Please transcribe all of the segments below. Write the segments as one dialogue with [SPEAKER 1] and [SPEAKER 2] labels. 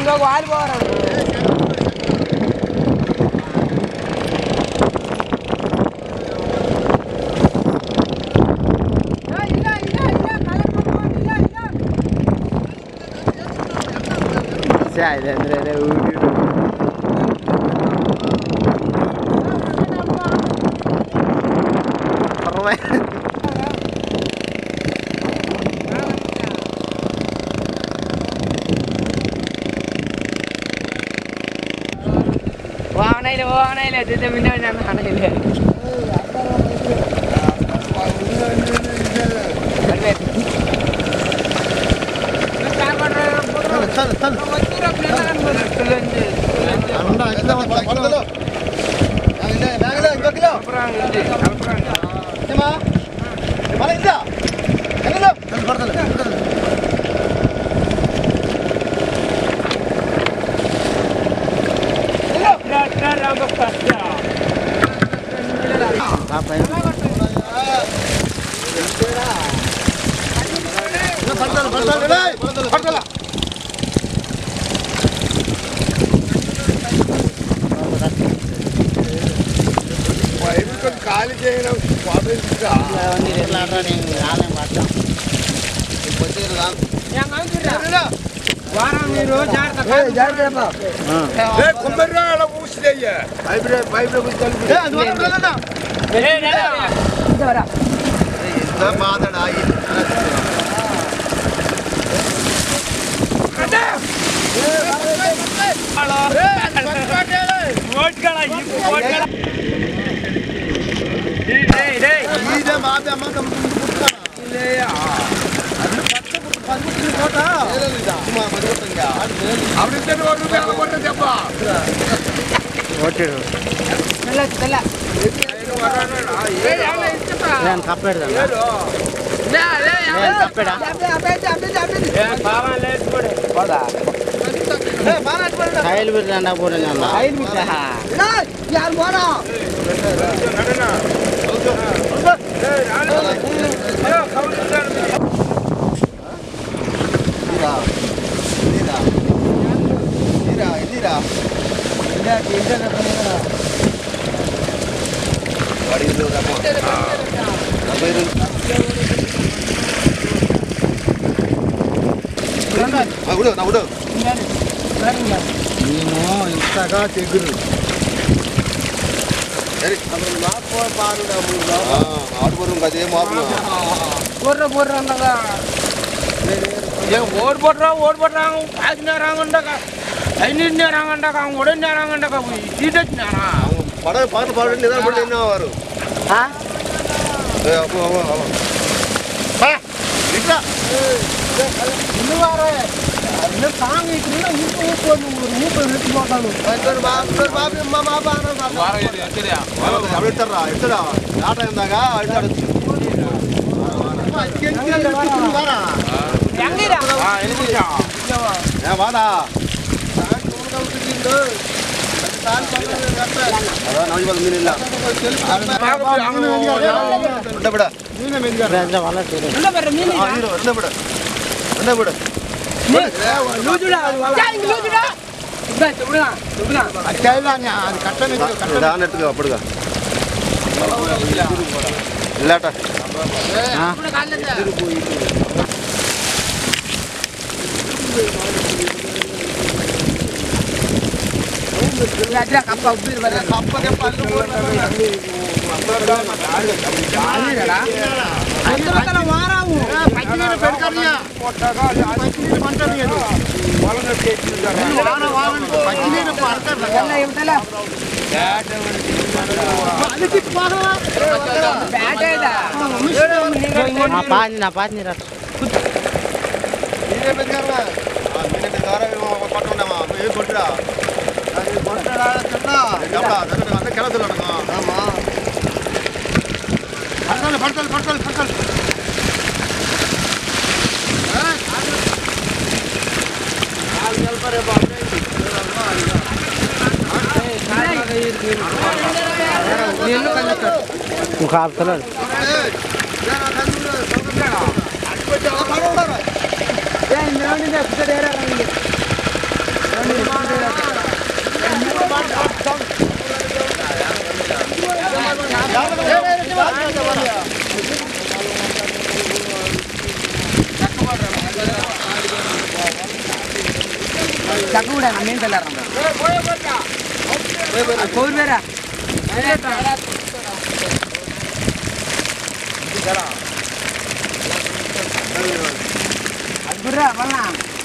[SPEAKER 1] ఇంకొక వాళ్ళు పోరాడు
[SPEAKER 2] Sai, Andrea,
[SPEAKER 1] வாங்கனையில இது முன்னாடி ஆனையில
[SPEAKER 3] ఖాళీ చేయడం
[SPEAKER 1] వారం మీరు
[SPEAKER 3] కొమ్మరిలో ఊసిదయ్య మాదడా
[SPEAKER 2] Kail beranda pura nyala.
[SPEAKER 1] Kail bisa. Nah, yang mana?
[SPEAKER 3] ఇంతగా తెగురు ఆడుకోరు అదే మాపు
[SPEAKER 1] బొర్ర ఉండగా ఓడిపోట్రా ఆగినారాంగండక అయినారాంగండక ఉడన్నారాంగండక తీటొచ్చినారా
[SPEAKER 3] పడ పాట పాడండి నిద్రపడి ఎన్నవారు ఇట్లా అప్పుడుగా ఇలాట
[SPEAKER 2] చక్క కూడా నేను తెల్లారా కోరు వేరా అద్దురా వల్ల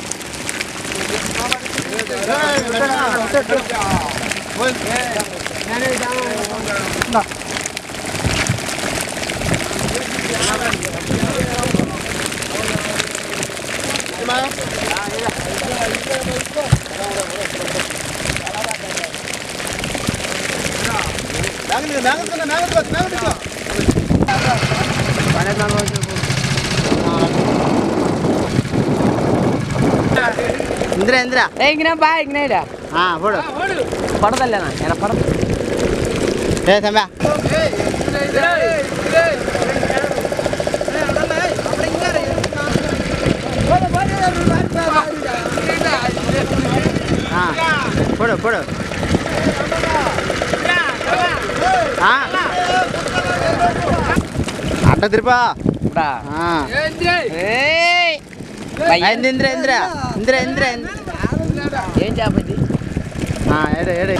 [SPEAKER 2] ఇంద్ర ఇంద్ర ఇంగినా బా ఇంగినా పోడు పడదలేనా ఎలా పడదు ఏ సంబా పోడు పోడు అట్ట తిరుపా ఇంద్ర ఇంద్ర ఇంద్ర ఇంద్ర ఏం చేపది ఏడు ఏడు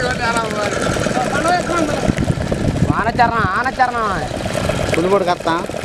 [SPEAKER 2] ఆనచరణ ఆనచరణ పులిగోడు కత్తా